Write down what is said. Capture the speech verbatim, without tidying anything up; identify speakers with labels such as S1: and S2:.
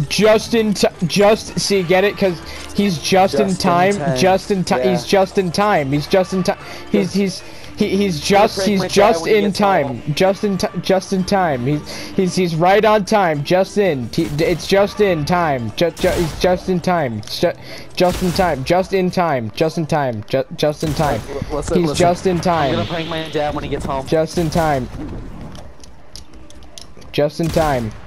S1: Just in time. Just see, get it? Cause he's just, just in time. In just in time. Yeah. He's just in time. He's just in time. He's he's he, he's just he's just in time. Just in time. Just in time. He's he's he's right on time. Just in. It's just in time. Just ju he's just in time. Just just in time. Just in time. Just in time. Just just in time.
S2: Listen,
S1: he's
S2: listen.
S1: just in time.
S2: I'm gonna prank my dad when he gets home.
S1: Just in time. Just in time.